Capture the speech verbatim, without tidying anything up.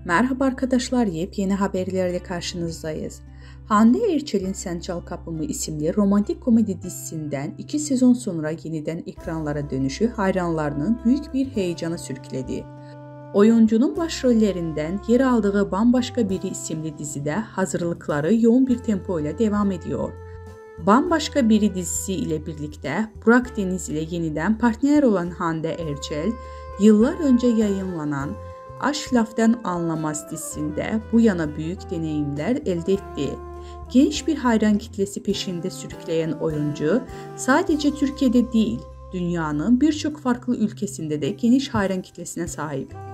Merhaba arkadaşlar, yepyeni haberlerle karşınızdayız. Hande Erçel'in Sen Çal Kapımı isimli romantik komedi dizisinden iki sezon sonra yeniden ekranlara dönüşü hayranlarının büyük bir heyecana sürükledi. Oyuncunun başrollerinden yer aldığı Bambaşka Biri isimli dizide hazırlıkları yoğun bir tempo ile devam ediyor. Bambaşka Biri dizisi ile birlikte Burak Deniz ile yeniden partner olan Hande Erçel, yıllar önce yayınlanan Aşk Laftan Anlamaz dizisinde bu yana büyük deneyimler elde etti. Genç bir hayran kitlesi peşinde sürükleyen oyuncu sadece Türkiye'de değil, dünyanın birçok farklı ülkesinde de geniş hayran kitlesine sahip.